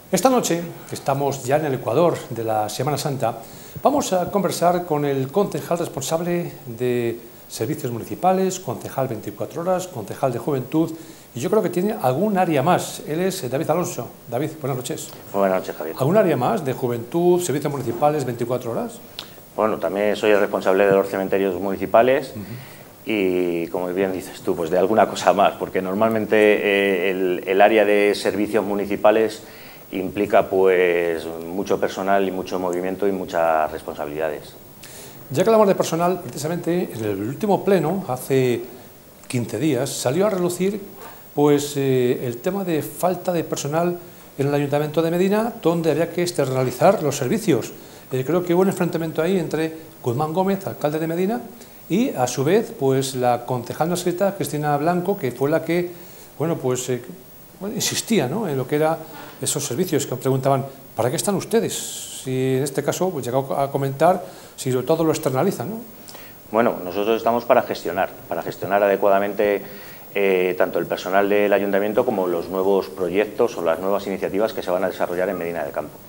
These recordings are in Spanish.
Esta noche, que estamos ya en el Ecuador de la Semana Santa, vamos a conversar con el concejal responsable de Servicios Municipales, concejal 24 horas, concejal de Juventud, y yo creo que tiene algún área más. Él es David Alonso. David, buenas noches. Buenas noches, Javier. ¿Algún área más de Juventud, Servicios Municipales, 24 horas? Bueno, también soy el responsable de los cementerios municipales y, como bien dices tú, pues de alguna cosa más, porque normalmente el área de servicios municipales implica pues mucho personal y mucho movimiento y muchas responsabilidades. Ya que hablamos de personal, precisamente en el último pleno, hace 15 días, salió a relucir pues el tema de falta de personal en el Ayuntamiento de Medina, donde había que externalizar los servicios. Creo que hubo un enfrentamiento ahí entre Guzmán Gómez, alcalde de Medina, y a su vez pues la concejal no escrita, Cristina Blanco, que fue la que insistía, ¿no?, en lo que eran esos servicios, que preguntaban ¿para qué están ustedes? Si en este caso pues, llegó a comentar si todo lo externalizan, ¿no? Bueno, nosotros estamos para gestionar adecuadamente tanto el personal del ayuntamiento como los nuevos proyectos o las nuevas iniciativas que se van a desarrollar en Medina del Campo.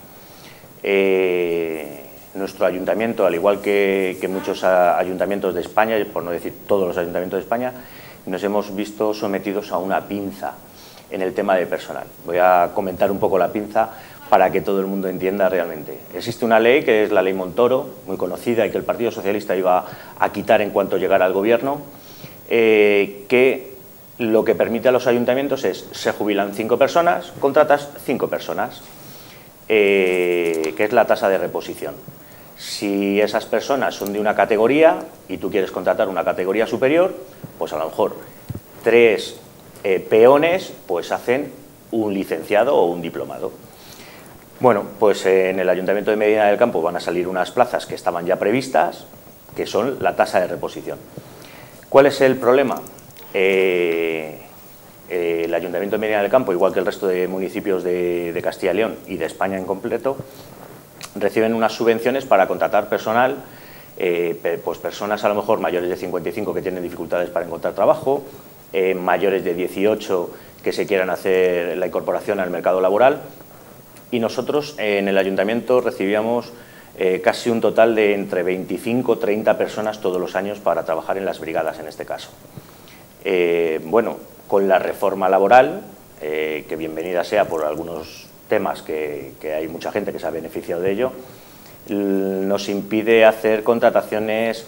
Nuestro ayuntamiento, al igual que muchos ayuntamientos de España, por no decir todos los ayuntamientos de España, nos hemos visto sometidos a una pinza en el tema de personal. Voy a comentar un poco la pinza para que todo el mundo entienda realmente. Existe una ley que es la Ley Montoro, muy conocida y que el Partido Socialista iba a quitar en cuanto llegara al gobierno, que lo que permite a los ayuntamientos es, se jubilan 5 personas, contratas 5 personas, que es la tasa de reposición. Si esas personas son de una categoría y tú quieres contratar una categoría superior, pues a lo mejor 3 peones pues hacen un licenciado o un diplomado. Bueno, pues en el Ayuntamiento de Medina del Campo van a salir unas plazas que estaban ya previstas, que son la tasa de reposición. ¿Cuál es el problema? El Ayuntamiento de Medina del Campo, igual que el resto de municipios de Castilla y León y de España en completo, reciben unas subvenciones para contratar personal, pues personas a lo mejor mayores de 55 que tienen dificultades para encontrar trabajo, mayores de 18 que se quieran hacer la incorporación al mercado laboral, y nosotros en el ayuntamiento recibíamos casi un total de entre 25 y 30 personas todos los años para trabajar en las brigadas en este caso. Bueno, con la reforma laboral, que bienvenida sea por algunos temas que hay mucha gente que se ha beneficiado de ello, nos impide hacer contrataciones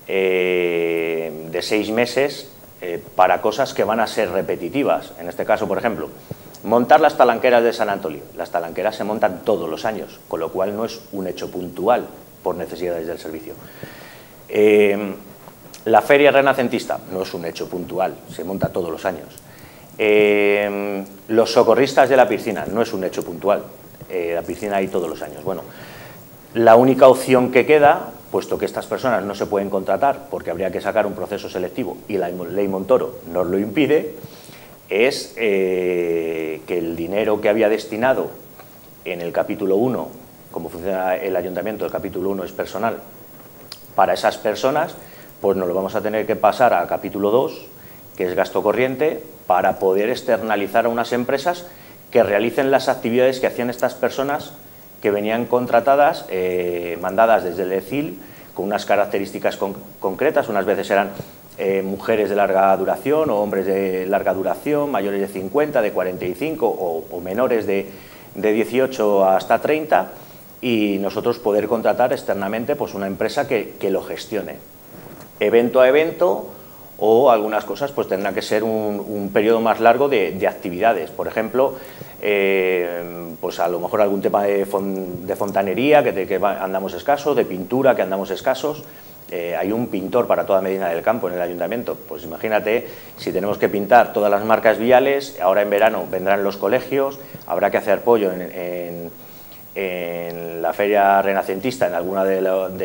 de 6 meses para cosas que van a ser repetitivas. En este caso, por ejemplo, montar las talanqueras de San Antolín. Las talanqueras se montan todos los años, con lo cual no es un hecho puntual por necesidades del servicio. La feria renacentista no es un hecho puntual, se monta todos los años. Los socorristas de la piscina no es un hecho puntual, la piscina hay todos los años. Bueno, la única opción que queda, puesto que estas personas no se pueden contratar porque habría que sacar un proceso selectivo y la Ley Montoro nos lo impide, es que el dinero que había destinado en el capítulo 1, como funciona el ayuntamiento, el capítulo 1 es personal, para esas personas, pues nos lo vamos a tener que pasar a capítulo 2, que es gasto corriente, para poder externalizar a unas empresas que realicen las actividades que hacían estas personas que venían contratadas, mandadas desde el ECIL, con unas características concretas. Unas veces eran mujeres de larga duración o hombres de larga duración, mayores de 50, de 45 o menores de 18 hasta 30, y nosotros poder contratar externamente pues una empresa que lo gestione evento a evento, o algunas cosas pues tendrán que ser un periodo más largo de actividades. Por ejemplo, pues a lo mejor algún tema de fontanería que andamos escasos, de pintura que andamos escasos. Hay un pintor para toda Medina del Campo en el ayuntamiento. Pues imagínate, si tenemos que pintar todas las marcas viales, ahora en verano vendrán los colegios, habrá que hacer pollo en la feria renacentista, en alguna de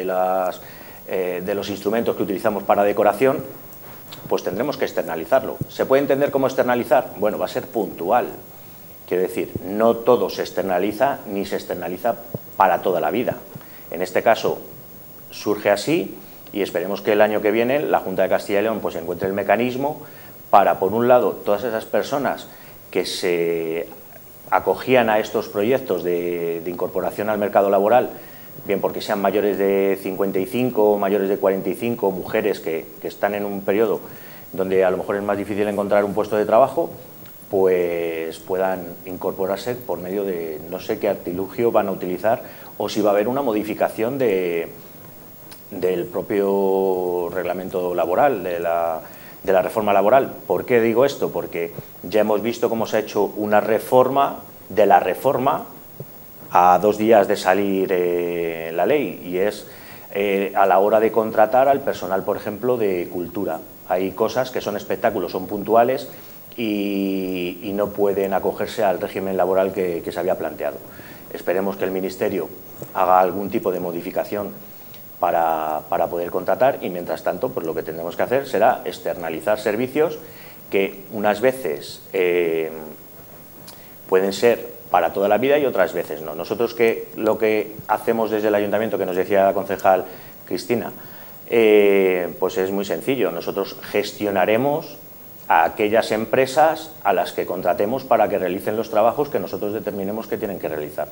los instrumentos que utilizamos para decoración, pues tendremos que externalizarlo. ¿Se puede entender como externalizar? Bueno, va a ser puntual. Quiero decir, no todo se externaliza ni se externaliza para toda la vida. En este caso surge así, y esperemos que el año que viene la Junta de Castilla y León pues encuentre el mecanismo para, por un lado, todas esas personas que se acogían a estos proyectos de incorporación al mercado laboral, bien porque sean mayores de 55 o mayores de 45, mujeres que están en un periodo donde a lo mejor es más difícil encontrar un puesto de trabajo, pues puedan incorporarse por medio de, no sé qué artilugio van a utilizar, o si va a haber una modificación del propio reglamento laboral, de la reforma laboral. ¿Por qué digo esto? Porque ya hemos visto cómo se ha hecho una reforma de la reforma a 2 días de salir la ley, y es a la hora de contratar al personal, por ejemplo, de cultura. Hay cosas que son espectáculos, son puntuales y no pueden acogerse al régimen laboral que se había planteado. Esperemos que el Ministerio haga algún tipo de modificación para poder contratar, y mientras tanto pues lo que tendremos que hacer será externalizar servicios que unas veces pueden ser para toda la vida y otras veces no. Nosotros lo que hacemos desde el Ayuntamiento, que nos decía la concejal Cristina, pues es muy sencillo. Nosotros gestionaremos a aquellas empresas a las que contratemos para que realicen los trabajos que nosotros determinemos que tienen que realizar.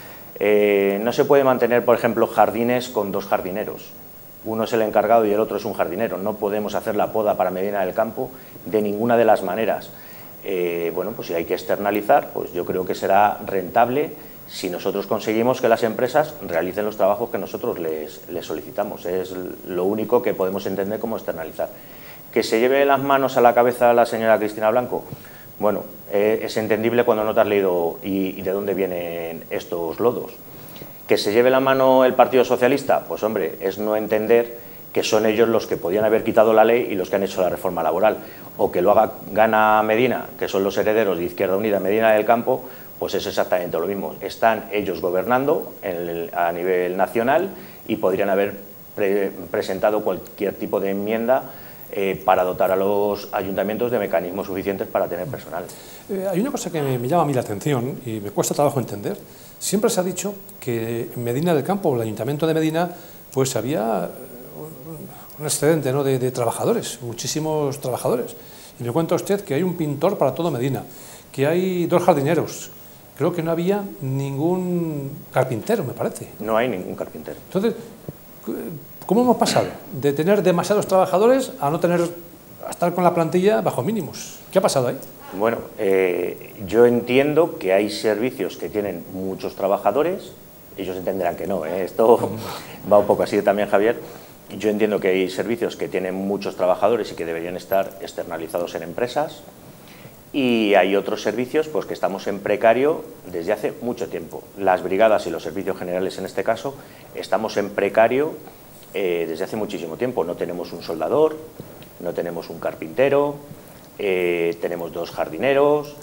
No se puede mantener, por ejemplo, jardines con 2 jardineros. Uno es el encargado y el otro es un jardinero. No podemos hacer la poda para Medina del Campo de ninguna de las maneras. Bueno, pues si hay que externalizar, pues yo creo que será rentable si nosotros conseguimos que las empresas realicen los trabajos que nosotros les solicitamos. Es lo único que podemos entender como externalizar. ¿Que se lleve las manos a la cabeza la señora Cristina Blanco? Bueno, es entendible cuando no te has leído y de dónde vienen estos lodos. ¿Que se lleve la mano el Partido Socialista? Pues hombre, es no entender que son ellos los que podían haber quitado la ley y los que han hecho la reforma laboral. O que lo haga Gana Medina, que son los herederos de Izquierda Unida, Medina del Campo, pues es exactamente lo mismo. Están ellos gobernando a nivel nacional y podrían haber presentado cualquier tipo de enmienda para dotar a los ayuntamientos de mecanismos suficientes para tener personal. Hay una cosa que me llama a mí la atención y me cuesta trabajo entender. Siempre se ha dicho que en Medina del Campo, o el Ayuntamiento de Medina, pues había un excedente, ¿no?, de trabajadores, muchísimos trabajadores. Y me cuenta usted que hay un pintor para todo Medina, que hay 2 jardineros. Creo que no había ningún carpintero, me parece. No hay ningún carpintero. Entonces, ¿cómo hemos pasado de tener demasiados trabajadores a estar con la plantilla bajo mínimos? ¿Qué ha pasado ahí? Bueno, yo entiendo que hay servicios que tienen muchos trabajadores. Ellos entenderán que no, esto va un poco así también, Javier. Yo entiendo que hay servicios que tienen muchos trabajadores y que deberían estar externalizados en empresas, y hay otros servicios pues que estamos en precario desde hace mucho tiempo. Las brigadas y los servicios generales, en este caso, estamos en precario desde hace muchísimo tiempo. No tenemos un soldador, no tenemos un carpintero, tenemos 2 jardineros,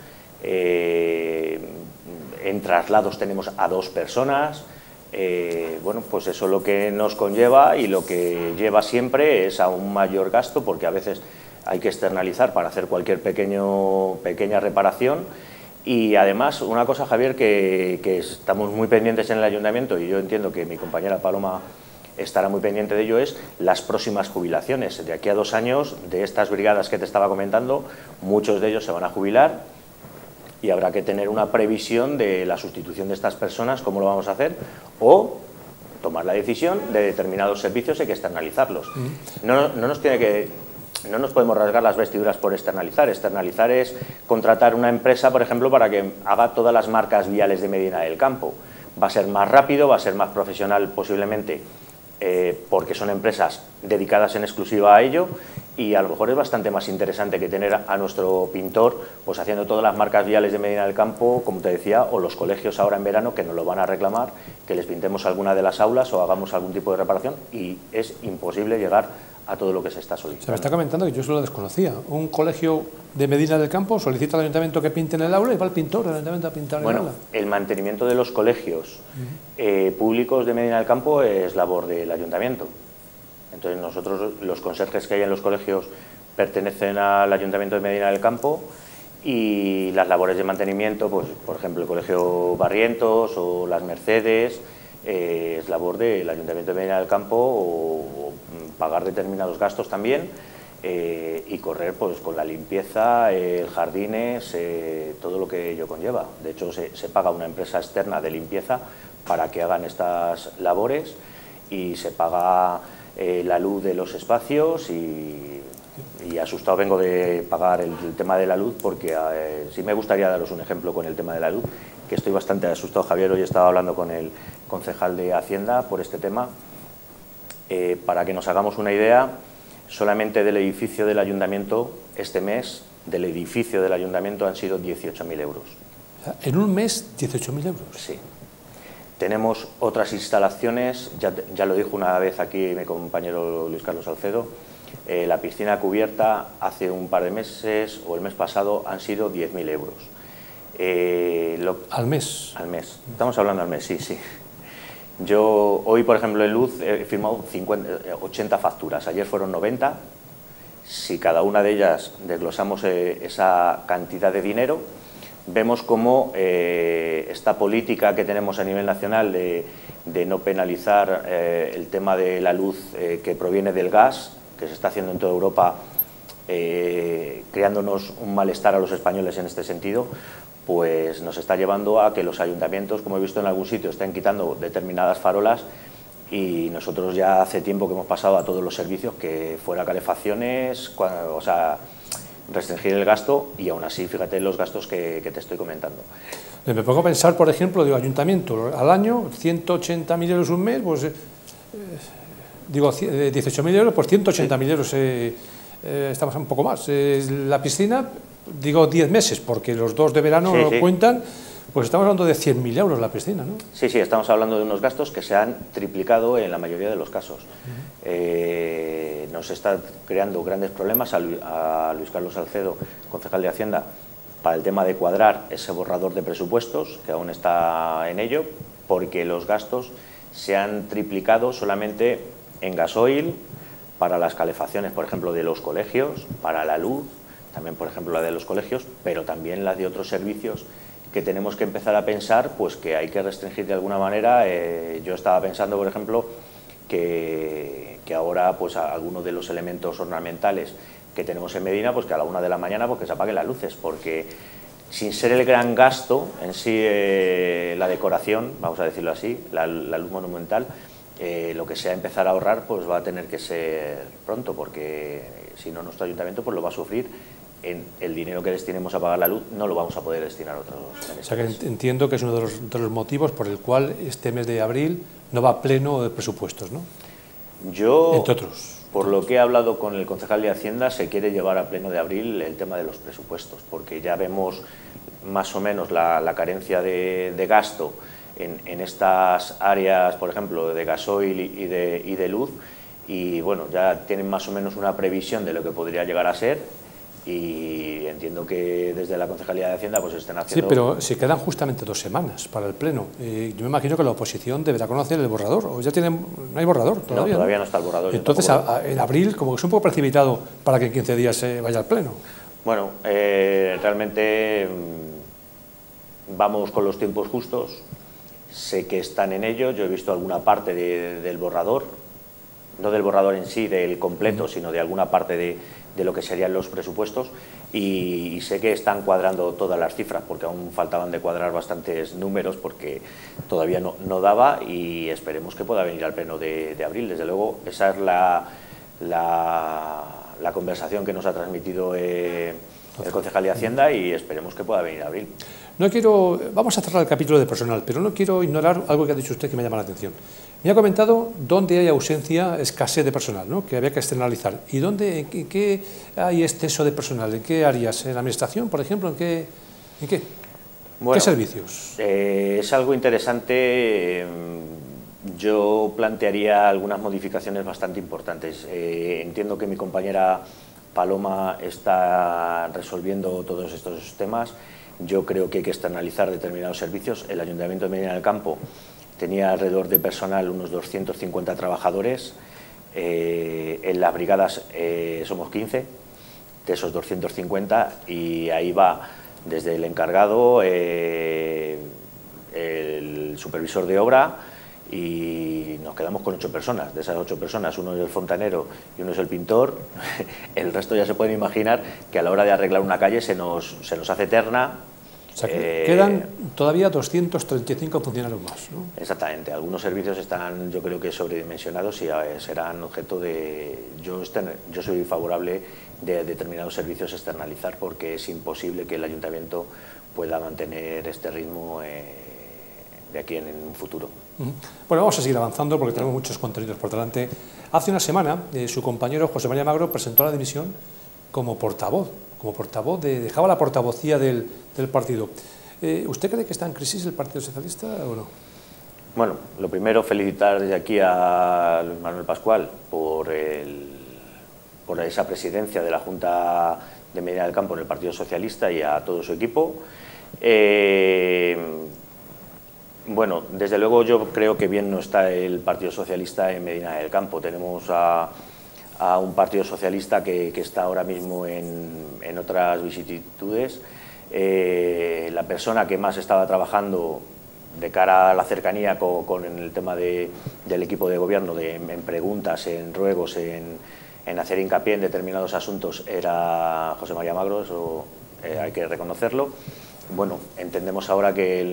en traslados tenemos a 2 personas. Bueno, pues eso lo que nos conlleva, y lo que lleva siempre es a un mayor gasto, porque a veces hay que externalizar para hacer cualquier pequeña reparación. Y además, una cosa, Javier, que estamos muy pendientes en el Ayuntamiento, y yo entiendo que mi compañera Paloma estará muy pendiente de ello, es las próximas jubilaciones. De aquí a 2 años, de estas brigadas que te estaba comentando, muchos de ellos se van a jubilar, y habrá que tener una previsión de la sustitución de estas personas, cómo lo vamos a hacer, o tomar la decisión de determinados servicios hay que externalizarlos. No nos podemos rasgar las vestiduras por externalizar. Externalizar es contratar una empresa, por ejemplo, para que haga todas las marcas viales de Medina del Campo. Va a ser más rápido, va a ser más profesional posiblemente, porque son empresas dedicadas en exclusiva a ello, y a lo mejor es bastante más interesante que tener a nuestro pintor pues haciendo todas las marcas viales de Medina del Campo, como te decía, o los colegios ahora en verano, que nos lo van a reclamar, que les pintemos alguna de las aulas o hagamos algún tipo de reparación, y es imposible llegar a todo lo que se está solicitando. Se me está comentando que yo eso lo desconocía. Un colegio de Medina del Campo solicita al ayuntamiento que pinte en el aula y va el pintor del ayuntamiento a pintar en el aula. Bueno, el mantenimiento de los colegios públicos de Medina del Campo es labor del ayuntamiento. Entonces nosotros, los conserjes que hay en los colegios pertenecen al Ayuntamiento de Medina del Campo, y las labores de mantenimiento, pues por ejemplo el Colegio Barrientos o las Mercedes, es labor del Ayuntamiento de Medina del Campo, o pagar determinados gastos también, y correr pues con la limpieza, jardines, todo lo que ello conlleva. De hecho, se paga una empresa externa de limpieza para que hagan estas labores y se paga la luz de los espacios y asustado vengo de pagar el tema de la luz porque sí me gustaría daros un ejemplo con el tema de la luz, que estoy bastante asustado, Javier. Hoy estaba hablando con el concejal de Hacienda por este tema. Para que nos hagamos una idea, solamente del edificio del ayuntamiento, este mes, del edificio del ayuntamiento han sido 18.000 euros. ¿En un mes 18.000 euros? Sí. Tenemos otras instalaciones, ya lo dijo una vez aquí mi compañero Luis Carlos Salcedo, la piscina cubierta hace un par de meses o el mes pasado han sido 10.000 euros. ¿Al mes? Al mes. Estamos hablando al mes, sí, sí. Yo hoy, por ejemplo, en luz he firmado 80 facturas, ayer fueron 90. Si cada una de ellas desglosamos esa cantidad de dinero, vemos cómo esta política que tenemos a nivel nacional de no penalizar el tema de la luz que proviene del gas, que se está haciendo en toda Europa, creándonos un malestar a los españoles en este sentido, pues nos está llevando a que los ayuntamientos, como he visto en algún sitio, estén quitando determinadas farolas y nosotros ya hace tiempo que hemos pasado a todos los servicios que fuera calefacciones, o sea, restringir el gasto y aún así, fíjate los gastos que te estoy comentando. Me pongo a pensar, por ejemplo, digo, ayuntamiento, al año, 180.000 euros un mes, pues, digo, 18.000 euros, pues 180.000 euros, estamos un poco más. La piscina, digo 10 meses, porque los 2 de verano sí. cuentan, pues estamos hablando de 100.000 euros la piscina, ¿no? Sí, sí, estamos hablando de unos gastos que se han triplicado en la mayoría de los casos. Nos está creando grandes problemas a Luis Carlos Salcedo, concejal de Hacienda, para el tema de cuadrar ese borrador de presupuestos, que aún está en ello, porque los gastos se han triplicado solamente en gasoil, para las calefacciones, por ejemplo, de los colegios, para la luz, también, por ejemplo, la de los colegios, pero también la de otros servicios que tenemos que empezar a pensar pues que hay que restringir de alguna manera. Yo estaba pensando, por ejemplo, que ahora pues algunos de los elementos ornamentales que tenemos en Medina, pues que a la 1 de la mañana pues que se apaguen las luces, porque sin ser el gran gasto en sí la decoración, vamos a decirlo así, la luz monumental, lo que sea empezar a ahorrar pues va a tener que ser pronto, porque si no nuestro ayuntamiento pues lo va a sufrir. En el dinero que destinemos a pagar la luz no lo vamos a poder destinar a otros. O sea que entiendo que es uno de los motivos por el cual este mes de abril no va pleno de presupuestos, ¿no? Yo, entre otros, por lo que he hablado con el concejal de Hacienda, se quiere llevar a pleno de abril el tema de los presupuestos, porque ya vemos más o menos la carencia de gasto en estas áreas, por ejemplo, de gasoil y de luz, y bueno, ya tienen más o menos una previsión de lo que podría llegar a ser. Y entiendo que desde la Concejalía de Hacienda pues estén haciendo... Sí, pero se quedan justamente 2 semanas para el Pleno. Yo me imagino que la oposición deberá conocer el borrador, o ya tienen, no hay borrador todavía. No, todavía no está el borrador. Entonces, en abril, como que es un poco precipitado para que en 15 días se vaya al Pleno. Bueno, realmente vamos con los tiempos justos, sé que están en ello, yo he visto alguna parte del borrador, no del borrador en sí, del completo, sino de alguna parte de lo que serían los presupuestos, y sé que están cuadrando todas las cifras, porque aún faltaban de cuadrar bastantes números, porque todavía no daba, y esperemos que pueda venir al pleno de abril. Desde luego, esa es la conversación que nos ha transmitido el concejal de Hacienda, y esperemos que pueda venir a abril. Vamos a cerrar el capítulo de personal, pero no quiero ignorar algo que ha dicho usted que me llama la atención. Me ha comentado dónde hay ausencia, escasez de personal, ¿no?, que había que externalizar. ¿Y dónde, en qué hay exceso de personal? ¿En qué áreas? ¿En la administración, por ejemplo? ¿En qué? Bueno, ¿qué servicios? Es algo interesante. Yo plantearía algunas modificaciones bastante importantes. Entiendo que mi compañera Paloma está resolviendo todos estos temas. Yo creo que hay que externalizar determinados servicios. El Ayuntamiento de Medina del Campo tenía alrededor de personal unos 250 trabajadores. En las brigadas somos 15 de esos 250, y ahí va desde el encargado, el supervisor de obra y nos quedamos con 8 personas. De esas 8 personas, uno es el fontanero y uno es el pintor. El resto ya se pueden imaginar que a la hora de arreglar una calle se nos hace eterna. O sea, que quedan todavía 235 funcionarios más, ¿no? Exactamente. Algunos servicios están, yo creo que sobredimensionados y serán objeto de... Yo soy favorable de determinados servicios externalizar, porque es imposible que el ayuntamiento pueda mantener este ritmo de aquí en un futuro. Bueno, vamos a seguir avanzando porque tenemos muchos contenidos por delante. Hace una semana su compañero José María Magro presentó la dimisión como portavoz, dejaba la portavocía del partido. ¿Usted cree que está en crisis el Partido Socialista o no? Bueno, lo primero, felicitar desde aquí a Luis Manuel Pascual por esa presidencia de la Junta de Medina del Campo en el Partido Socialista y a todo su equipo. Bueno, desde luego yo creo que bien no está el Partido Socialista en Medina del Campo. Tenemos a un Partido Socialista que está ahora mismo en otras vicisitudes. La persona que más estaba trabajando de cara a la cercanía con el tema del equipo de gobierno, en preguntas, en ruegos, en hacer hincapié en determinados asuntos, era José María Magro, eso hay que reconocerlo. Bueno, entendemos ahora que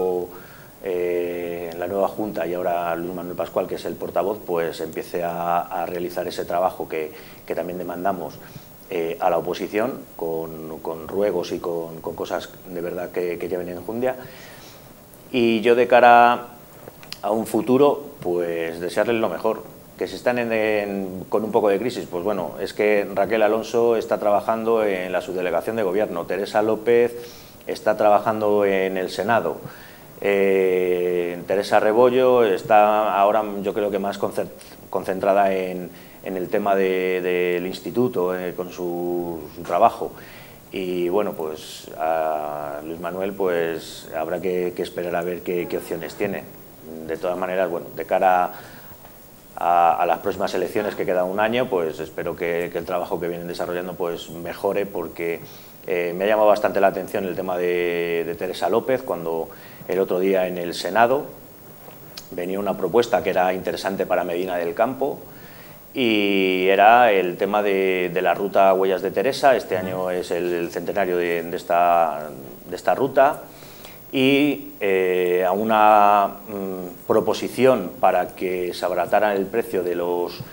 la nueva Junta y ahora Luis Manuel Pascual, que es el portavoz, pues empiece a realizar ese trabajo que también demandamos a la oposición, con ruegos y con cosas de verdad que lleven enjundia. Y yo, de cara a un futuro, pues desearles lo mejor. Que si están con un poco de crisis, pues bueno, es que Raquel Alonso está trabajando en la subdelegación de gobierno, Teresa López está trabajando en el Senado, Teresa Rebollo está ahora, yo creo que más concentrada en el tema del instituto, con su trabajo. Y bueno, pues a Luis Manuel pues habrá que esperar a ver qué opciones tiene. De todas maneras, bueno, de cara a las próximas elecciones, que queda un año, pues espero que el trabajo que vienen desarrollando pues mejore, porque me ha llamado bastante la atención el tema de Teresa López, cuando el otro día en el Senado venía una propuesta que era interesante para Medina del Campo, y era el tema de la ruta Huellas de Teresa. Este año es el centenario de esta ruta, y a una proposición para que se abaratara el precio de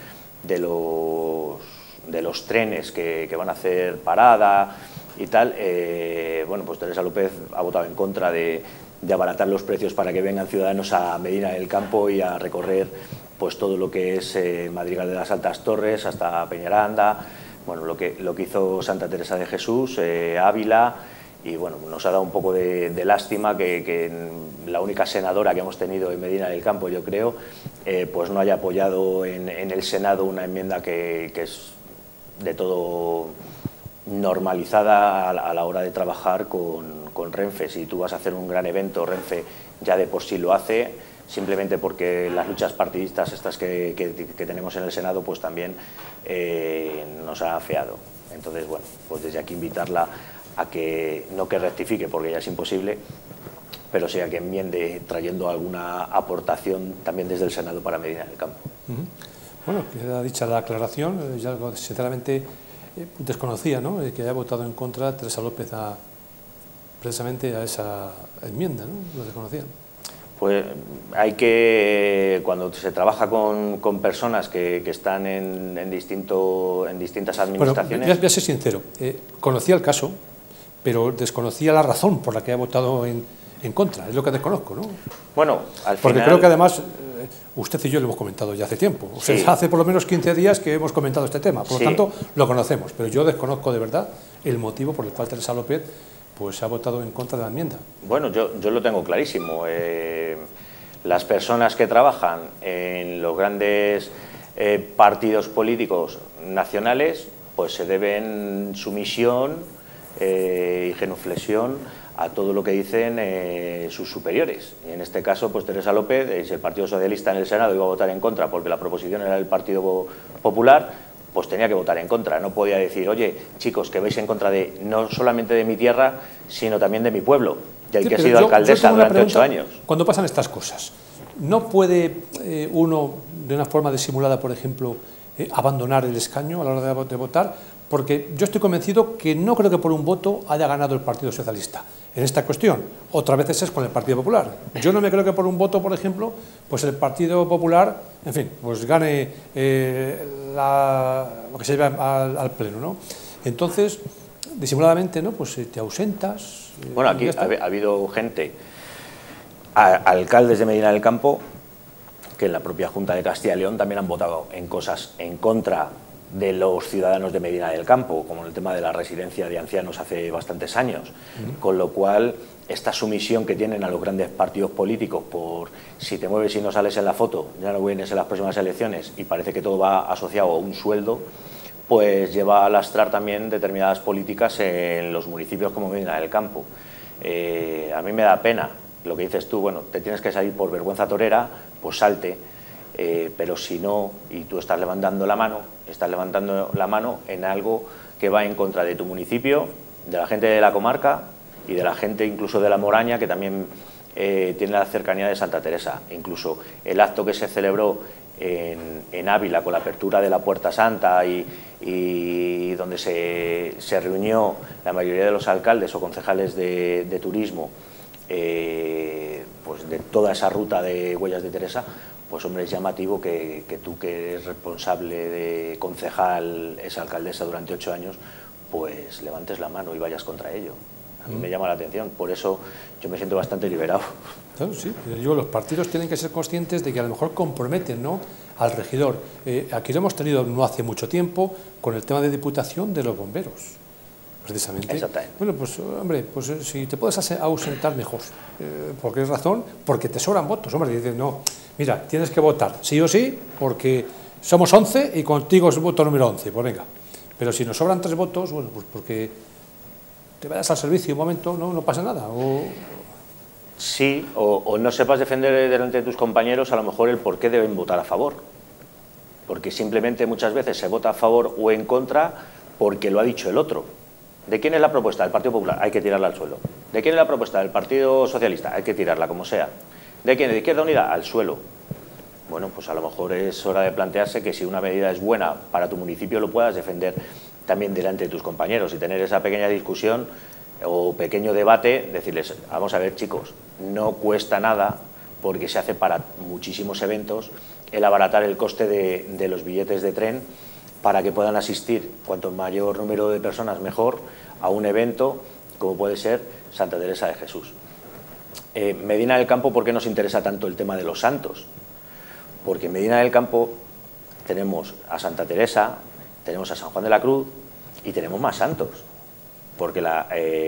los trenes que van a hacer parada y tal. Bueno, pues Teresa López ha votado en contra de abaratar los precios para que vengan ciudadanos a Medina del Campo y a recorrer pues todo lo que es Madrigal de las Altas Torres hasta Peñaranda, bueno, lo que hizo Santa Teresa de Jesús, Ávila. Y bueno, nos ha dado un poco de lástima que la única senadora que hemos tenido en Medina del Campo, yo creo, pues no haya apoyado en el Senado una enmienda que es de todo normalizada a la hora de trabajar con Renfe. Si tú vas a hacer un gran evento, Renfe ya de por sí lo hace, simplemente porque las luchas partidistas estas que tenemos en el Senado pues también nos ha afeado. Entonces, bueno, pues desde aquí invitarla a que, no que rectifique, porque ya es imposible, pero sea que enmiende trayendo alguna aportación también desde el Senado para Medina del Campo. Bueno, queda dicha la aclaración. Yo algo sinceramente desconocía, ¿no?, que haya votado en contra Teresa López precisamente a esa enmienda, ¿no? Lo desconocía. Pues hay que, cuando se trabaja con personas que están en distintas administraciones... Bueno, voy a ser sincero, conocía el caso, pero desconocía la razón por la que ha votado en contra, es lo que desconozco, ¿no? Bueno, al final... Porque creo que además usted y yo lo hemos comentado ya hace tiempo, o sea, sí. Hace por lo menos 15 días que hemos comentado este tema, por lo sí. tanto lo conocemos, pero yo desconozco de verdad el motivo por el cual Teresa López pues ha votado en contra de la enmienda. Bueno, yo lo tengo clarísimo. Las personas que trabajan en los grandes partidos políticos nacionales pues se deben sumisión y genuflexión a todo lo que dicen sus superiores. Y en este caso, pues Teresa López, si el Partido Socialista en el Senado iba a votar en contra porque la proposición era del Partido Popular, pues tenía que votar en contra. No podía decir, oye, chicos, que vais en contra no solamente de mi tierra, sino también de mi pueblo, del que he sido alcaldesa durante 8 años. Cuando pasan estas cosas, ¿No puede uno, de una forma disimulada, por ejemplo, abandonar el escaño a la hora de votar? Porque yo estoy convencido que no creo que por un voto haya ganado el Partido Socialista en esta cuestión. Otras veces es con el Partido Popular. Yo no me creo que por un voto, por ejemplo, pues el Partido Popular, en fin, pues gane lo que se lleva al Pleno, ¿no? Entonces, disimuladamente, ¿no? Pues te ausentas. Bueno, aquí ha habido gente, alcaldes de Medina del Campo, que en la propia Junta de Castilla y León también han votado en cosas en contra de los ciudadanos de Medina del Campo, como en el tema de la residencia de ancianos hace bastantes años, con lo cual esta sumisión que tienen a los grandes partidos políticos por si te mueves y no sales en la foto, ya no vienes en las próximas elecciones, y parece que todo va asociado a un sueldo, pues lleva a lastrar también determinadas políticas en los municipios como Medina del Campo. A mí me da pena lo que dices tú, bueno, te tienes que salir por vergüenza torera, pues salte. Pero si no, y tú estás levantando la mano en algo que va en contra de tu municipio, de la gente de la comarca y de la gente incluso de la Moraña, que también tiene la cercanía de Santa Teresa. Incluso el acto que se celebró en Ávila con la apertura de la Puerta Santa y donde se reunió la mayoría de los alcaldes o concejales de turismo, pues de toda esa ruta de Huellas de Teresa, pues hombre, es llamativo que tú, que eres responsable de concejal, esa alcaldesa durante 8 años, pues levantes la mano y vayas contra ello. A mí me llama la atención, por eso yo me siento bastante liberado. Claro, sí, yo, los partidos tienen que ser conscientes de que a lo mejor comprometen, ¿no?, al regidor. Aquí lo hemos tenido no hace mucho tiempo con el tema de diputación de los bomberos, precisamente. Exactamente. Bueno, pues hombre, pues si te puedes ausentar mejor. ¿Por qué razón? Porque te sobran votos. Hombre, dices, no, mira, tienes que votar sí o sí, porque somos 11 y contigo es el voto número 11, pues venga. Pero si nos sobran 3 votos, bueno, pues porque te vayas al servicio un momento, no pasa nada. Sí, o no sepas defender delante de tus compañeros a lo mejor el por qué deben votar a favor. Porque simplemente muchas veces se vota a favor o en contra porque lo ha dicho el otro. ¿De quién es la propuesta? Del Partido Popular, hay que tirarla al suelo. ¿De quién es la propuesta? Del Partido Socialista, hay que tirarla como sea. ¿De quién? ¿De Izquierda Unida? Al suelo. Bueno, pues a lo mejor es hora de plantearse que si una medida es buena para tu municipio lo puedas defender también delante de tus compañeros y tener esa pequeña discusión o pequeño debate, decirles, vamos a ver chicos, no cuesta nada, porque se hace para muchísimos eventos, el abaratar el coste de los billetes de tren para que puedan asistir cuanto mayor número de personas mejor a un evento como puede ser Santa Teresa de Jesús. Medina del Campo, ¿por qué nos interesa tanto el tema de los santos? Porque en Medina del Campo tenemos a Santa Teresa, tenemos a San Juan de la Cruz y tenemos más santos, porque la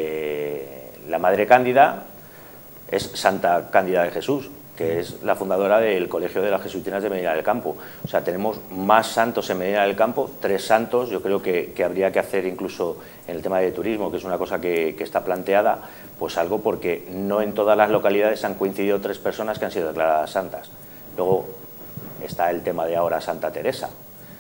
Madre Cándida es Santa Cándida de Jesús, que es la fundadora del Colegio de las Jesuitinas de Medina del Campo. O sea, tenemos más santos en Medina del Campo, 3 santos, yo creo que habría que hacer incluso en el tema de turismo, que es una cosa que está planteada, pues algo, porque no en todas las localidades han coincidido 3 personas que han sido declaradas santas. Luego está el tema de ahora Santa Teresa,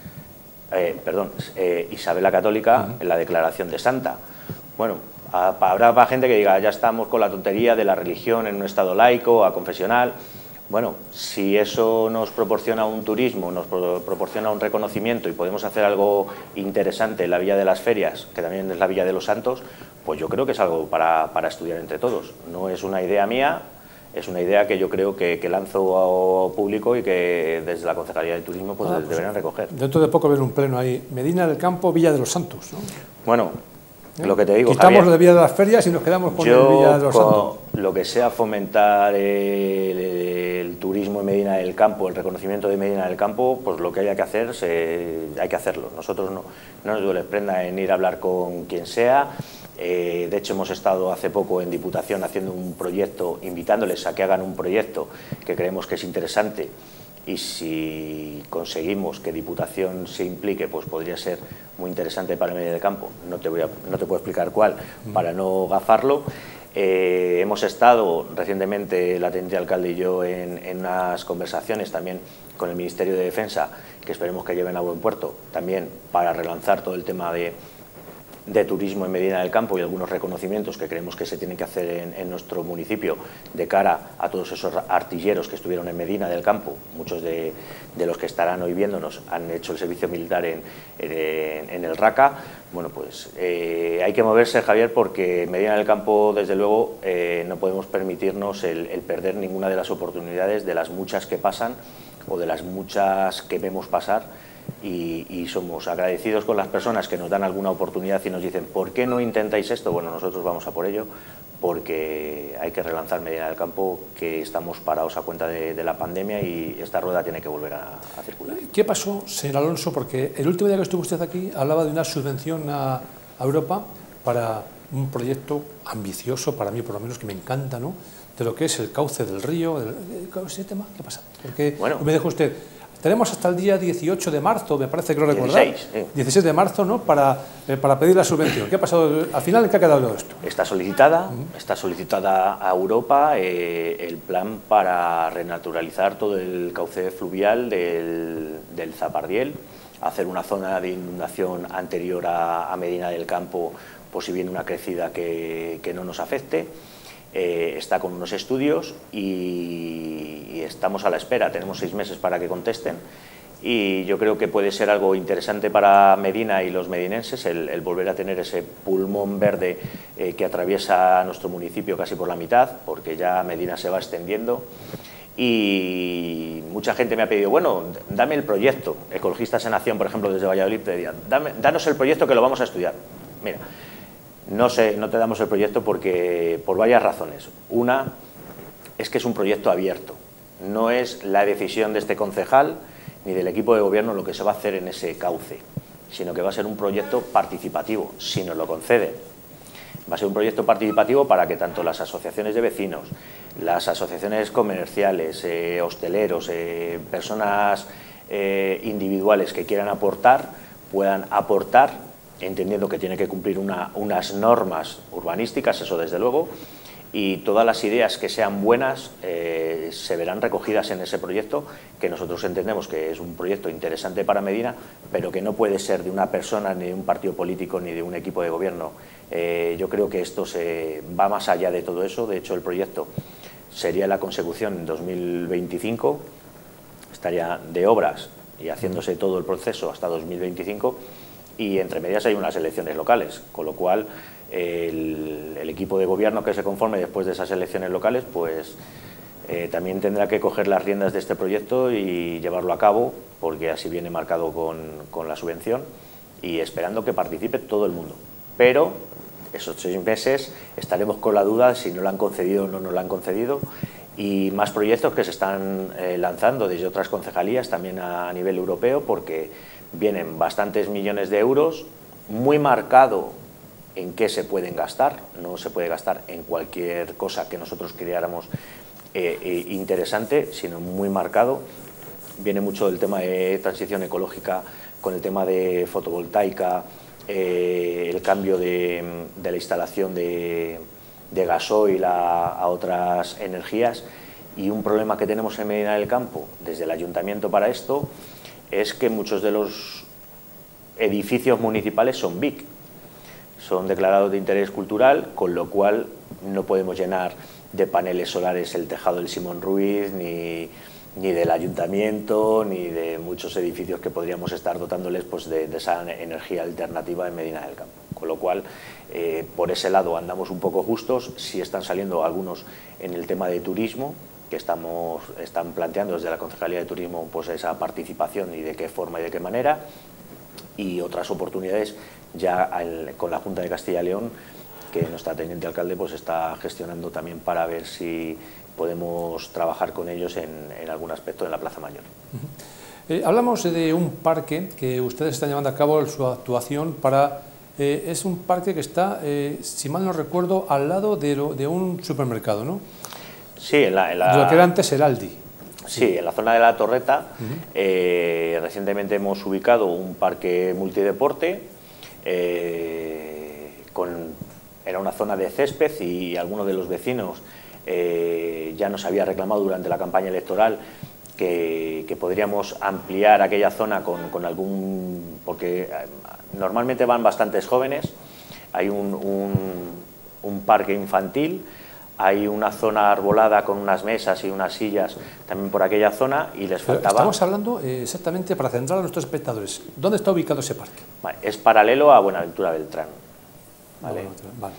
Isabel la Católica, en la declaración de santa. Bueno, habrá gente que diga, ya estamos con la tontería de la religión en un estado laico, aconfesional. Bueno, si eso nos proporciona un turismo, nos proporciona un reconocimiento y podemos hacer algo interesante en la Villa de las Ferias, que también es la Villa de los Santos, pues yo creo que es algo para estudiar entre todos. No es una idea mía, es una idea que yo creo que lanzo a público y que desde la Concejalía de Turismo pues deberían recoger. Dentro de poco ver un pleno ahí, Medina del Campo, Villa de los Santos, ¿no? Bueno, lo que te digo, quitamos Javier, lo de Villa de las Ferias y nos quedamos con el Villa de los Santos. Lo que sea fomentar el turismo en Medina del Campo, el reconocimiento de Medina del Campo, pues lo que haya que hacer, hay que hacerlo. Nosotros no nos duele prenda en ir a hablar con quien sea. De hecho, hemos estado hace poco en Diputación haciendo un proyecto, invitándoles a que hagan un proyecto que creemos que es interesante, y si conseguimos que Diputación se implique, pues podría ser muy interesante para Medina del Campo. No te puedo explicar cuál para no gafarlo. Hemos estado recientemente, la teniente alcalde y yo, en unas conversaciones también con el Ministerio de Defensa, que esperemos que lleven a buen puerto, también para relanzar todo el tema de de turismo en Medina del Campo y algunos reconocimientos que creemos que se tienen que hacer en nuestro municipio de cara a todos esos artilleros que estuvieron en Medina del Campo. Muchos de los que estarán hoy viéndonos han hecho el servicio militar en el RACA. Bueno, pues hay que moverse, Javier, porque en Medina del Campo, desde luego, no podemos permitirnos el perder ninguna de las oportunidades, de las muchas que pasan o de las muchas que vemos pasar. Y somos agradecidos con las personas que nos dan alguna oportunidad y nos dicen ¿por qué no intentáis esto? Bueno, nosotros vamos a por ello porque hay que relanzar Medina del Campo, que estamos parados a cuenta de la pandemia y esta rueda tiene que volver a circular. ¿Qué pasó, señor Alonso? Porque el último día que estuvo usted aquí hablaba de una subvención a Europa para un proyecto ambicioso, para mí por lo menos, que me encanta, ¿no?, de lo que es el cauce del río. ¿Ese tema qué pasa? Porque bueno, me dijo usted, tenemos hasta el día 18 de marzo, me parece que lo recordar. 16 de marzo, ¿no?, para pedir la subvención. ¿Qué ha pasado? Al final, ¿en qué ha quedado todo esto? Está solicitada a Europa el plan para renaturalizar todo el cauce fluvial del Zapardiel, hacer una zona de inundación anterior a Medina del Campo, por si viene una crecida que no nos afecte. Está con unos estudios y estamos a la espera, tenemos 6 meses para que contesten y yo creo que puede ser algo interesante para Medina y los medinenses el volver a tener ese pulmón verde que atraviesa nuestro municipio casi por la mitad, porque ya Medina se va extendiendo. Y mucha gente me ha pedido, bueno, dame el proyecto. Ecologistas en Acción, por ejemplo, desde Valladolid, pedían, danos el proyecto que lo vamos a estudiar. Mira, no te damos el proyecto por varias razones. Una es que es un proyecto abierto. No es la decisión de este concejal ni del equipo de gobierno lo que se va a hacer en ese cauce, sino que va a ser un proyecto participativo, si nos lo conceden. Va a ser un proyecto participativo para que tanto las asociaciones de vecinos, las asociaciones comerciales, hosteleros, personas individuales que quieran aportar, puedan aportar, entendiendo que tiene que cumplir unas normas urbanísticas, eso desde luego, y todas las ideas que sean buenas se verán recogidas en ese proyecto, que nosotros entendemos que es un proyecto interesante para Medina, pero que no puede ser de una persona, ni de un partido político, ni de un equipo de gobierno. Yo creo que esto va más allá de todo eso. De hecho, el proyecto sería la consecución en 2025, estaría de obras y haciéndose todo el proceso hasta 2025, y entre medias hay unas elecciones locales, con lo cual el equipo de gobierno que se conforme después de esas elecciones locales, pues también tendrá que coger las riendas de este proyecto y llevarlo a cabo, porque así viene marcado con la subvención, y esperando que participe todo el mundo. Pero esos 6 meses estaremos con la duda si no lo han concedido o no nos lo han concedido, y más proyectos que se están lanzando desde otras concejalías también a nivel europeo, porque vienen bastantes millones de euros, muy marcado en qué se pueden gastar. No se puede gastar en cualquier cosa que nosotros creáramos interesante, sino muy marcado. Viene mucho el tema de transición ecológica con el tema de fotovoltaica, el cambio de la instalación de gasoil a otras energías, y un problema que tenemos en Medina del Campo desde el ayuntamiento para esto es que muchos de los edificios municipales son BIC, son declarados de interés cultural, con lo cual no podemos llenar de paneles solares el tejado del Simón Ruiz, ni del ayuntamiento, ni de muchos edificios que podríamos estar dotándoles pues, de esa energía alternativa en Medina del Campo. Con lo cual, por ese lado andamos un poco justos. Sí están saliendo algunos en el tema de turismo, que están planteando desde la Concejalía de Turismo pues esa participación y de qué forma y de qué manera, y otras oportunidades ya con la Junta de Castilla y León, que nuestra teniente alcalde pues está gestionando también para ver si podemos trabajar con ellos en algún aspecto en la Plaza Mayor. Hablamos de un parque que ustedes están llevando a cabo su actuación para... es un parque que está, si mal no recuerdo, al lado de un supermercado, ¿no? Sí, lo que era antes el Aldi. Sí, en la zona de la Torreta. Recientemente hemos ubicado un parque multideporte. Era una zona de césped, y algunos de los vecinos ya nos había reclamado durante la campaña electoral que podríamos ampliar aquella zona con algún... porque normalmente van bastantes jóvenes, hay un parque infantil, hay una zona arbolada con unas mesas y unas sillas también por aquella zona y les faltaba... Estamos hablando exactamente, para centrar a nuestros espectadores, ¿dónde está ubicado ese parque? Vale, es paralelo a Buenaventura Beltrán. ¿Vale? Vale.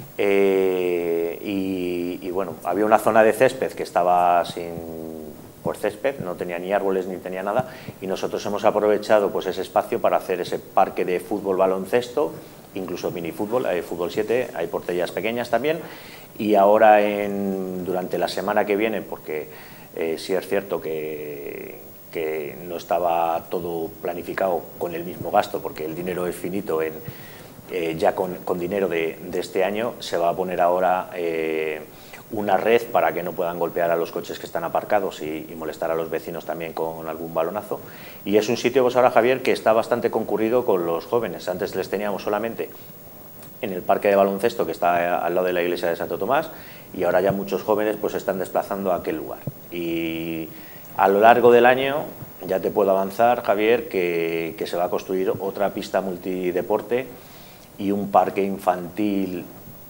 Y bueno, había una zona de césped que estaba por césped, no tenía ni árboles ni tenía nada, y nosotros hemos aprovechado pues ese espacio para hacer ese parque de fútbol, baloncesto, incluso minifútbol, hay fútbol 7, hay porterías pequeñas también, y ahora durante la semana que viene, porque sí es cierto que no estaba todo planificado con el mismo gasto, porque el dinero es finito ya con dinero de este año, se va a poner ahora una red para que no puedan golpear a los coches que están aparcados y molestar a los vecinos también con algún balonazo. Y es un sitio, pues ahora, Javier, que está bastante concurrido con los jóvenes. Antes les teníamos solamente en el parque de baloncesto que está al lado de la iglesia de Santo Tomás, y ahora ya muchos jóvenes pues se están desplazando a aquel lugar. Y a lo largo del año ya te puedo avanzar, Javier, que se va a construir otra pista multideporte y un parque infantil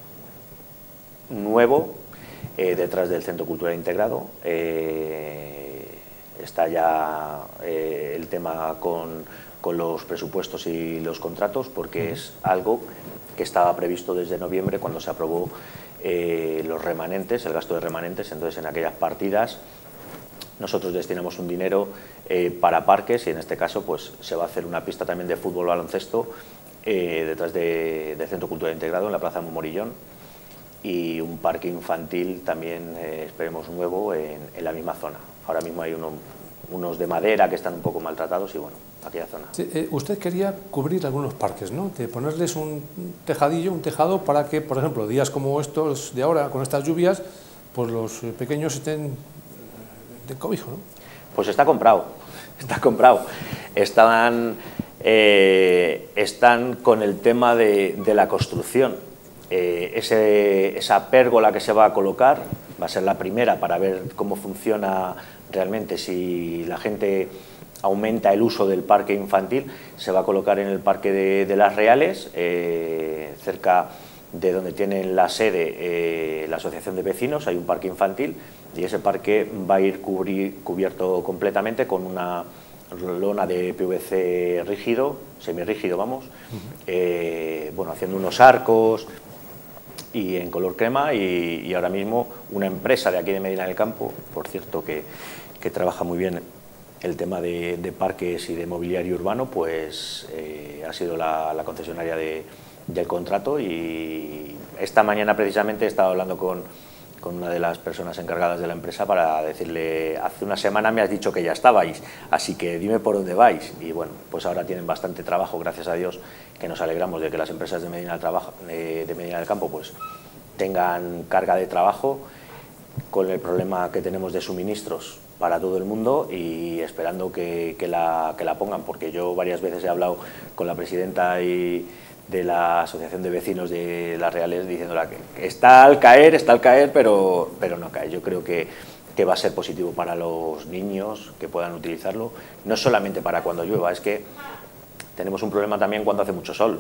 nuevo detrás del Centro Cultural Integrado. Está ya el tema con los presupuestos y los contratos, porque es algo que estaba previsto desde noviembre cuando se aprobó los remanentes, el gasto de remanentes. Entonces, en aquellas partidas nosotros destinamos un dinero para parques, y en este caso pues se va a hacer una pista también de fútbol, baloncesto detrás del Centro Cultural Integrado, en la Plaza Morillón, y un parque infantil también, esperemos, nuevo en la misma zona. Ahora mismo hay unos de madera que están un poco maltratados y bueno, aquella zona. Sí, usted quería cubrir algunos parques, ¿no? De ponerles un tejadillo, un tejado, para que, por ejemplo, días como estos de ahora, con estas lluvias, pues los pequeños estén de cobijo, ¿no? Pues está comprado, está comprado. Están con el tema de la construcción. Esa pérgola que se va a colocar va a ser la primera para ver cómo funciona realmente, si la gente aumenta el uso del parque infantil. Se va a colocar en el Parque de Las Reales, cerca de donde tienen la sede la Asociación de Vecinos. Hay un parque infantil y ese parque va a ir cubierto completamente con una lona de PVC rígido, semirrígido, vamos, bueno, haciendo unos arcos y en color crema, y ahora mismo una empresa de aquí de Medina del Campo, por cierto, que trabaja muy bien el tema de parques y de mobiliario urbano, pues ha sido la concesionaria del contrato. Y esta mañana precisamente he estado hablando con una de las personas encargadas de la empresa para decirle: hace una semana me has dicho que ya estabais, así que dime por dónde vais. Y bueno, pues ahora tienen bastante trabajo, gracias a Dios, que nos alegramos de que las empresas de Medina del Campo pues tengan carga de trabajo, con el problema que tenemos de suministros para todo el mundo, y esperando que la pongan, porque yo varias veces he hablado con la presidenta de la Asociación de Vecinos de Las Reales, diciéndole que está al caer, pero no cae. Yo creo que va a ser positivo para los niños, que puedan utilizarlo, no solamente para cuando llueva. Es que tenemos un problema también cuando hace mucho sol.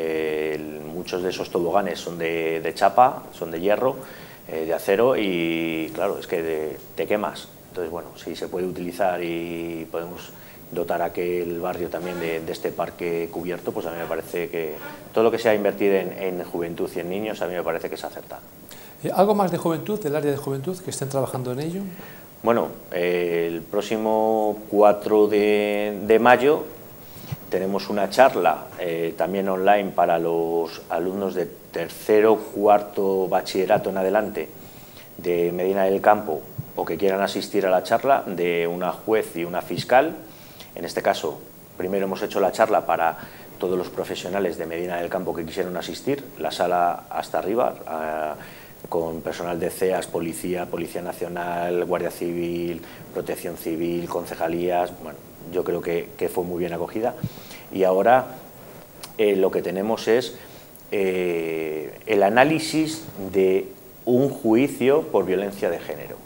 Muchos de esos toboganes son de chapa, son de hierro, de acero, y claro, es que te quemas. Entonces, bueno, si se puede utilizar y podemos dotar a aquel barrio también de este parque cubierto, pues a mí me parece que todo lo que sea invertir en juventud y en niños, a mí me parece que es acertado. ¿Algo más de juventud, del área de juventud, que estén trabajando en ello? Bueno, el próximo 4 de mayo tenemos una charla también online para los alumnos de tercero, cuarto bachillerato en adelante de Medina del Campo, o que quieran asistir a la charla, de una juez y una fiscal. En este caso, primero hemos hecho la charla para todos los profesionales de Medina del Campo que quisieron asistir, la sala hasta arriba, con personal de CEAS, Policía Nacional, Guardia Civil, Protección Civil, concejalías. Bueno, yo creo que fue muy bien acogida. Y ahora lo que tenemos es el análisis de un juicio por violencia de género.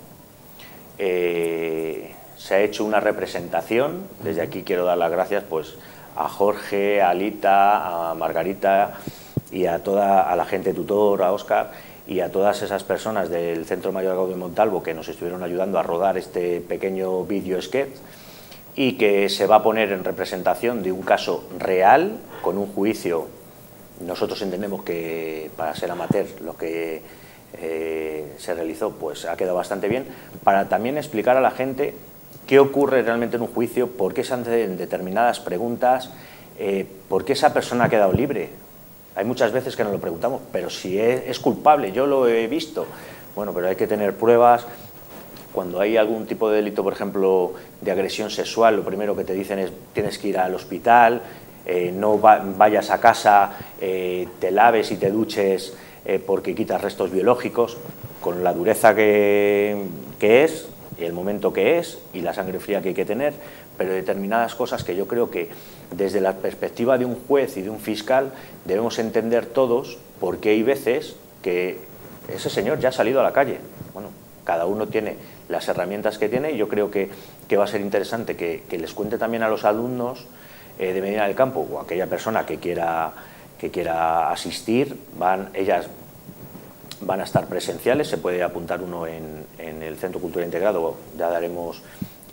Se ha hecho una representación. Desde aquí quiero dar las gracias pues a Jorge, a Alita, a Margarita y a toda la gente tutor, a Óscar, y a todas esas personas del Centro Mayor de Montalvo que nos estuvieron ayudando a rodar este pequeño vídeo sketch, y que se va a poner en representación de un caso real, con un juicio. Nosotros entendemos que para ser amateur lo que se realizó pues ha quedado bastante bien, para también explicar a la gente qué ocurre realmente en un juicio, por qué se hacen determinadas preguntas, por qué esa persona ha quedado libre. Hay muchas veces que nos lo preguntamos, pero si es culpable, yo lo he visto. Bueno, pero hay que tener pruebas. Cuando hay algún tipo de delito, por ejemplo, de agresión sexual, lo primero que te dicen es tienes que ir al hospital, no vayas a casa, te laves y te duches porque quitas restos biológicos, con la dureza que es, y el momento que es, y la sangre fría que hay que tener, pero determinadas cosas que yo creo que desde la perspectiva de un juez y de un fiscal debemos entender todos, porque hay veces que ese señor ya ha salido a la calle. Bueno, cada uno tiene las herramientas que tiene, y yo creo que va a ser interesante que les cuente también a los alumnos de Medina del Campo, o a aquella persona que quiera asistir. Ellas van a estar presenciales, se puede apuntar uno en el Centro Cultura Integrado, ya daremos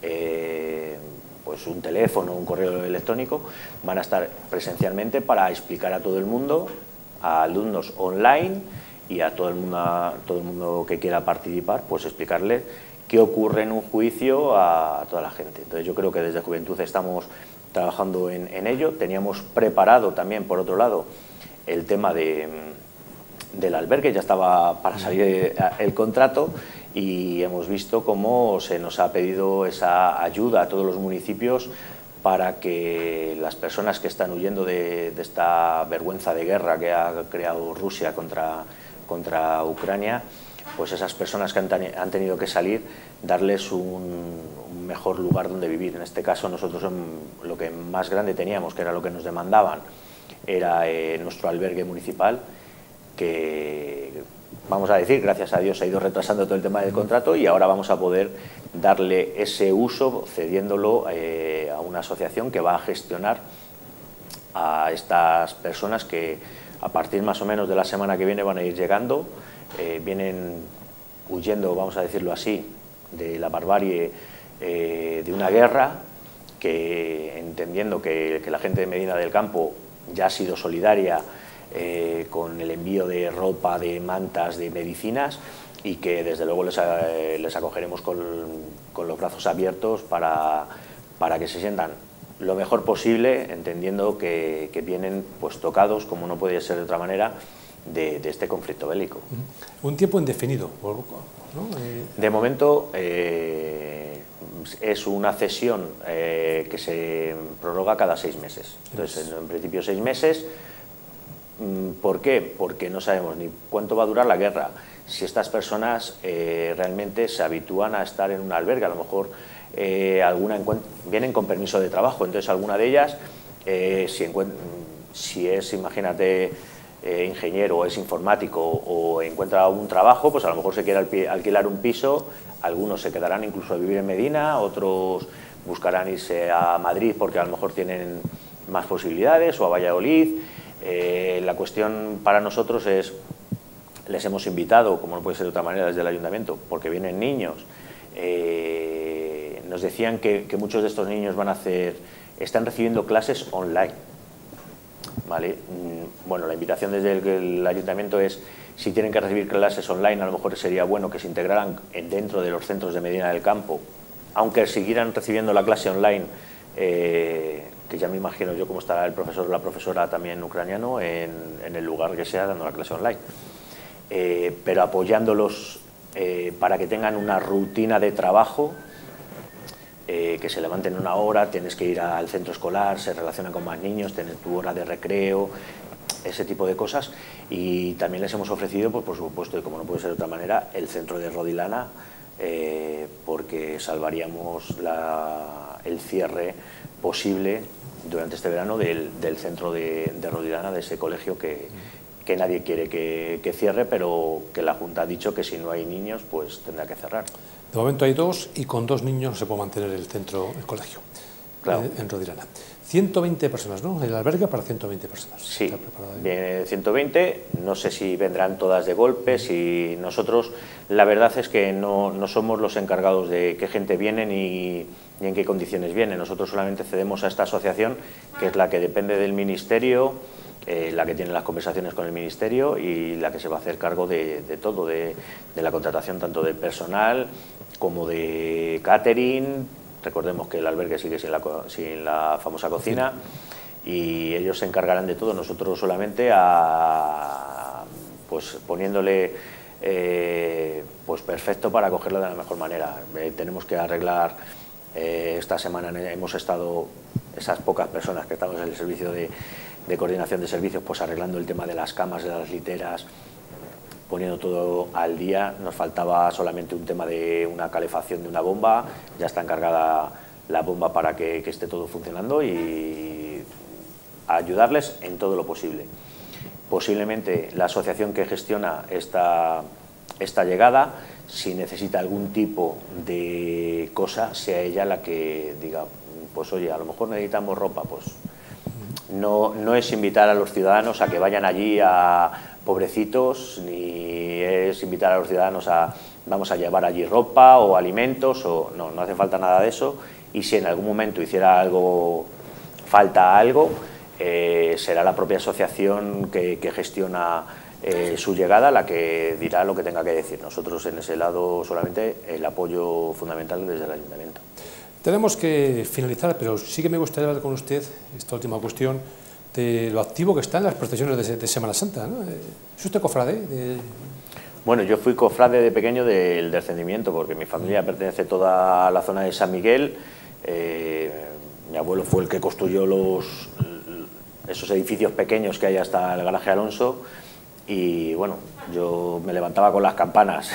pues un teléfono, un correo electrónico. Van a estar presencialmente para explicar a todo el mundo, a alumnos online y a todo el mundo que quiera participar, pues explicarle qué ocurre en un juicio a toda la gente. Entonces yo creo que desde Juventud estamos trabajando en ello. Teníamos preparado también, por otro lado, el tema del albergue, ya estaba para salir el contrato, y hemos visto cómo se nos ha pedido esa ayuda a todos los municipios para que las personas que están huyendo de esta vergüenza de guerra que ha creado Rusia contra Ucrania, pues esas personas que han tenido que salir, darles un mejor lugar donde vivir. En este caso nosotros lo que más grande teníamos, que era lo que nos demandaban, era nuestro albergue municipal, que vamos a decir, gracias a Dios, ha ido retrasando todo el tema del contrato, y ahora vamos a poder darle ese uso cediéndolo a una asociación que va a gestionar a estas personas que a partir más o menos de la semana que viene van a ir llegando. Vienen huyendo, vamos a decirlo así, de la barbarie de una guerra, que entendiendo que la gente de Medina del Campo ya ha sido solidaria con el envío de ropa, de mantas, de medicinas, y que desde luego les acogeremos con los brazos abiertos para que se sientan lo mejor posible, entendiendo que vienen pues tocados, como no podía ser de otra manera, de este conflicto bélico. Un tiempo indefinido, ¿no? De momento es una cesión que se prorroga cada 6 meses. Entonces, en principio 6 meses. ¿Por qué? Porque no sabemos ni cuánto va a durar la guerra, si estas personas realmente se habitúan a estar en un albergue. A lo mejor vienen con permiso de trabajo, entonces alguna de ellas, si es, imagínate, ingeniero o es informático o encuentra un trabajo, pues a lo mejor se quiere alquilar un piso. Algunos se quedarán incluso a vivir en Medina, otros buscarán irse a Madrid porque a lo mejor tienen más posibilidades, o a Valladolid. La cuestión para nosotros es, les hemos invitado, como no puede ser de otra manera, desde el ayuntamiento, porque vienen niños. Nos decían que muchos de estos niños están recibiendo clases online, ¿vale? Bueno, la invitación desde el ayuntamiento es, si tienen que recibir clases online, a lo mejor sería bueno que se integraran dentro de los centros de Medina del Campo, aunque siguieran recibiendo la clase online, que ya me imagino yo cómo estará el profesor o la profesora también ucraniano en el lugar que sea dando la clase online, pero apoyándolos para que tengan una rutina de trabajo, que se levanten una hora, tienes que ir al centro escolar, se relacionan con más niños, tener tu hora de recreo, ese tipo de cosas. Y también les hemos ofrecido, pues, por supuesto, y como no puede ser de otra manera, el centro de Rodilana, porque salvaríamos el cierre posible durante este verano del centro de Rodilana, de ese colegio que nadie quiere que cierre, pero que la Junta ha dicho que si no hay niños, pues tendrá que cerrar. De momento hay 2, y con 2 niños no se puede mantener el colegio. claro. En Rodirana. 120 personas, ¿no? El albergue para 120 personas. Sí, viene 120, no sé si vendrán todas de golpe, si nosotros, la verdad es que no somos los encargados de qué gente viene ni en qué condiciones viene. Nosotros solamente cedemos a esta asociación, que es la que depende del Ministerio, la que tiene las conversaciones con el Ministerio y la que se va a hacer cargo de todo, de la contratación tanto del personal como de catering. Recordemos que el albergue sigue sin la famosa cocina y ellos se encargarán de todo. Nosotros solamente pues poniéndole pues perfecto para acogerlo de la mejor manera. Tenemos que arreglar, esta semana hemos estado, esas pocas personas que estamos en el servicio de coordinación de servicios, pues arreglando el tema de las camas, de las literas, poniendo todo al día. Nos faltaba solamente un tema de una calefacción de una bomba, ya está encargada la bomba para que esté todo funcionando y ayudarles en todo lo posible. Posiblemente la asociación que gestiona esta llegada, si necesita algún tipo de cosa, sea ella la que diga, pues oye, a lo mejor necesitamos ropa, pues no es invitar a los ciudadanos a que vayan allí a pobrecitos, ni es invitar a los ciudadanos a vamos a llevar allí ropa o alimentos, o no hace falta nada de eso. Y si en algún momento hiciera falta algo, será la propia asociación que gestiona su llegada la que dirá lo que tenga que decir. Nosotros en ese lado solamente el apoyo fundamental desde el Ayuntamiento. Tenemos que finalizar, pero sí que me gustaría hablar con usted, esta última cuestión, de lo activo que está en las procesiones de Semana Santa, ¿no? ¿Es usted cofrade? Bueno, yo fui cofrade de pequeño del descendimiento, porque mi familia pertenece toda a la zona de San Miguel. Mi abuelo fue el que construyó esos edificios pequeños que hay hasta el garaje Alonso, y bueno, yo me levantaba con las campanas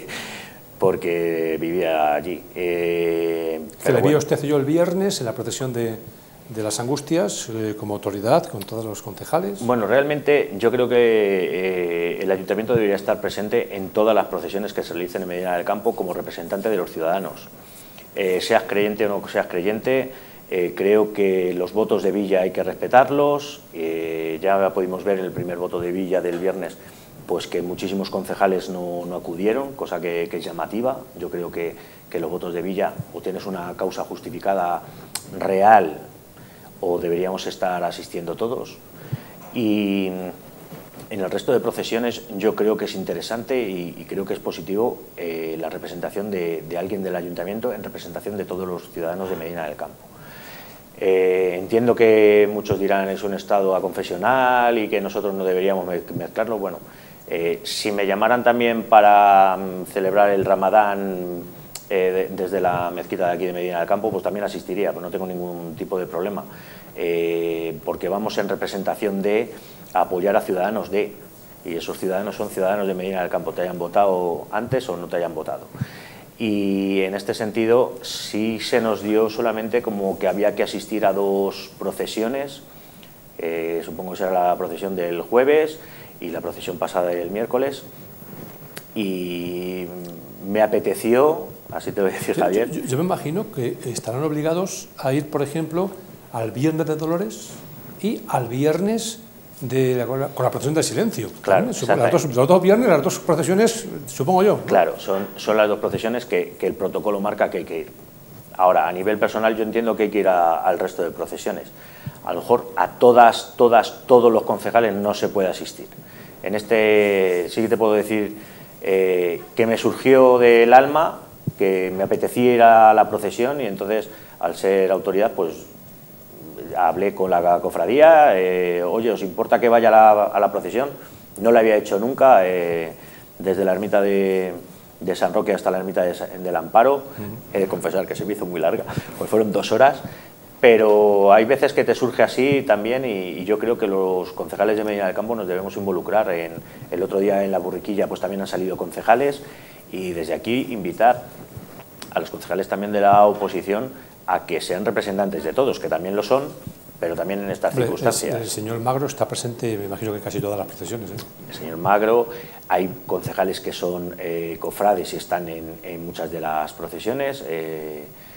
porque vivía allí. ¿Celebró usted y yo el viernes en la procesión de las Angustias como autoridad, con todos los concejales? Bueno, realmente yo creo que el Ayuntamiento debería estar presente en todas las procesiones que se realicen en Medina del Campo como representante de los ciudadanos. Seas creyente o no seas creyente, creo que los votos de Villa hay que respetarlos. Ya pudimos ver en el primer voto de Villa del viernes pues que muchísimos concejales no acudieron, cosa que es llamativa. Yo creo que los votos de Villa, o tienes una causa justificada real, o deberíamos estar asistiendo todos. Y en el resto de procesiones yo creo que es interesante y creo que es positivo la representación de alguien del Ayuntamiento en representación de todos los ciudadanos de Medina del Campo. Entiendo que muchos dirán es un estado aconfesional y que nosotros no deberíamos mezclarlo. Bueno, si me llamaran también para celebrar el Ramadán desde la mezquita de aquí de Medina del Campo, pues también asistiría, pues no tengo ningún tipo de problema, porque vamos en representación de apoyar a ciudadanos y esos ciudadanos son ciudadanos de Medina del Campo, te hayan votado antes o no te hayan votado. Y en este sentido sí se nos dio solamente como que había que asistir a 2 procesiones, supongo que será la procesión del jueves y la procesión pasada del miércoles, y me apeteció, así te voy a decir, Javier. Yo me imagino que estarán obligados a ir, por ejemplo, al Viernes de Dolores y al Viernes con la procesión del silencio. Claro, los dos viernes, las 2 procesiones, supongo yo, ¿no? Claro, son las 2 procesiones que el protocolo marca que hay que ir. Ahora, a nivel personal, yo entiendo que hay que ir al resto de procesiones. A lo mejor a todos los concejales no se puede asistir. En este sí que te puedo decir que me surgió del alma, que me apetecía ir a la procesión, y entonces, al ser autoridad, pues hablé con la cofradía, oye, ¿os importa que vaya a la procesión? No la había hecho nunca, desde la ermita de San Roque hasta la ermita del Amparo. He de confesar que se me hizo muy larga, pues fueron 2 horas, pero hay veces que te surge así también, y yo creo que los concejales de Medina del Campo nos debemos involucrar. El otro día en la Burriquilla pues también han salido concejales, y desde aquí invitar a los concejales también de la oposición a que sean representantes de todos, que también lo son, pero también en estas circunstancias. El señor Magro está presente, me imagino que en casi todas las procesiones, ¿eh? El señor Magro, hay concejales que son cofrades y están en muchas de las procesiones.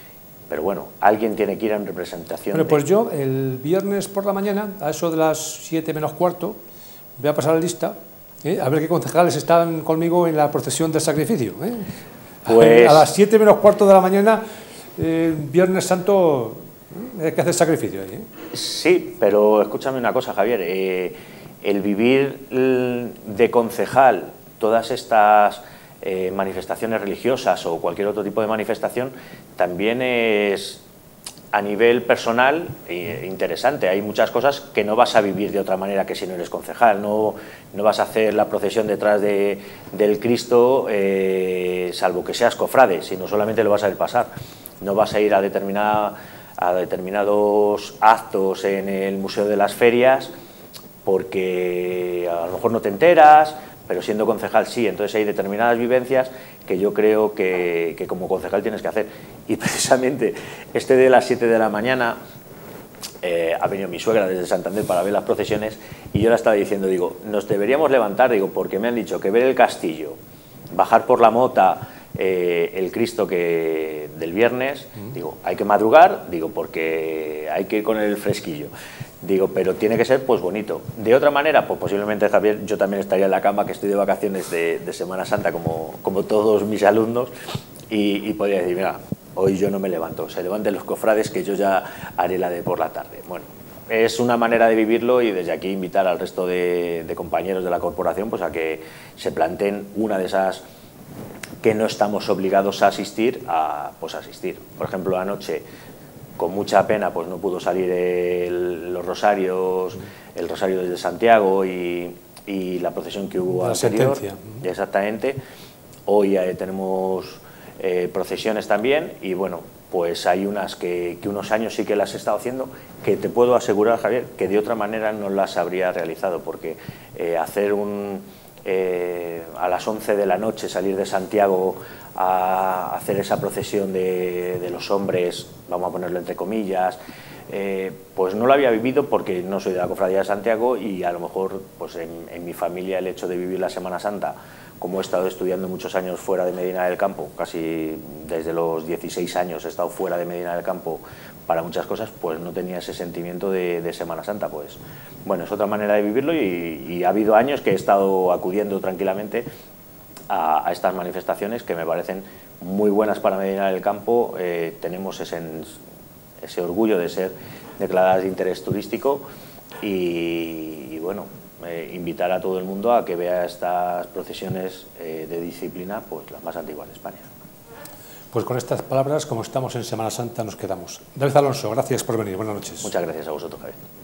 pero bueno, alguien tiene que ir en representación. Bueno, pues yo el viernes por la mañana, a eso de las 7 menos cuarto, voy a pasar la lista, a ver qué concejales están conmigo en la procesión del sacrificio. Pues a las 7 menos cuarto de la mañana, Viernes Santo, hay que hacer sacrificio ahí. Sí, pero escúchame una cosa, Javier, el vivir de concejal todas estas manifestaciones religiosas o cualquier otro tipo de manifestación también es a nivel personal interesante. Hay muchas cosas que no vas a vivir de otra manera que si no eres concejal. No vas a hacer la procesión detrás del Cristo salvo que seas cofrade, sino solamente lo vas a ver pasar. No vas a ir a determinados actos en el Museo de las Ferias porque a lo mejor no te enteras, pero siendo concejal sí. Entonces hay determinadas vivencias que yo creo que como concejal tienes que hacer. Y precisamente de las 7 de la mañana ha venido mi suegra desde Santander para ver las procesiones y yo la estaba diciendo, digo, nos deberíamos levantar, digo, porque me han dicho que ver el castillo, bajar por la mota, el Cristo del viernes, digo, hay que madrugar, digo, porque hay que ir con el fresquillo. Digo, pero tiene que ser pues bonito. De otra manera, pues posiblemente, Javier, yo también estaría en la cama, que estoy de vacaciones de Semana Santa como todos mis alumnos, y podría decir, mira, hoy yo no me levanto, se levanten los cofrades que yo ya haré la de por la tarde. Bueno, es una manera de vivirlo y desde aquí invitar al resto de compañeros de la corporación pues a que se planteen una de esas que no estamos obligados a asistir, pues asistir. Por ejemplo, anoche, con mucha pena, pues no pudo salir el rosario desde Santiago y la procesión que hubo anterior. Exactamente. Hoy tenemos procesiones también y bueno, pues hay unas que unos años sí que las he estado haciendo, que te puedo asegurar, Javier, que de otra manera no las habría realizado, porque hacer a las 11 de la noche salir de Santiago a hacer esa procesión de los hombres, vamos a ponerlo entre comillas, pues no lo había vivido porque no soy de la Cofradía de Santiago y a lo mejor pues en mi familia el hecho de vivir la Semana Santa, como he estado estudiando muchos años fuera de Medina del Campo, casi desde los 16 años he estado fuera de Medina del Campo para muchas cosas, pues no tenía ese sentimiento de Semana Santa. Pues bueno, es otra manera de vivirlo y ha habido años que he estado acudiendo tranquilamente a estas manifestaciones que me parecen muy buenas para Medina del Campo. Tenemos ese orgullo de ser declaradas de interés turístico y bueno, invitar a todo el mundo a que vea estas procesiones de disciplina, pues las más antiguas de España. Pues con estas palabras, como estamos en Semana Santa, nos quedamos. David Alonso, gracias por venir. Buenas noches. Muchas gracias a vosotros, Javier.